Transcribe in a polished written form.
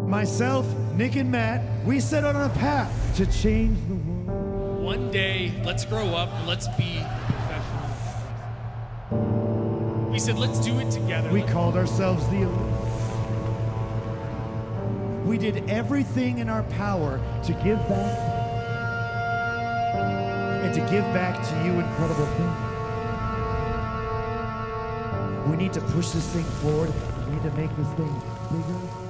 Myself, Nick, and Matt, we set on a path to change the world. One day, let's grow up and let's be professional. We said, let's do it together. We called ourselves the Elite. We did everything in our power to give back and to give back to you, incredible things. We need to push this thing forward. We need to make this thing bigger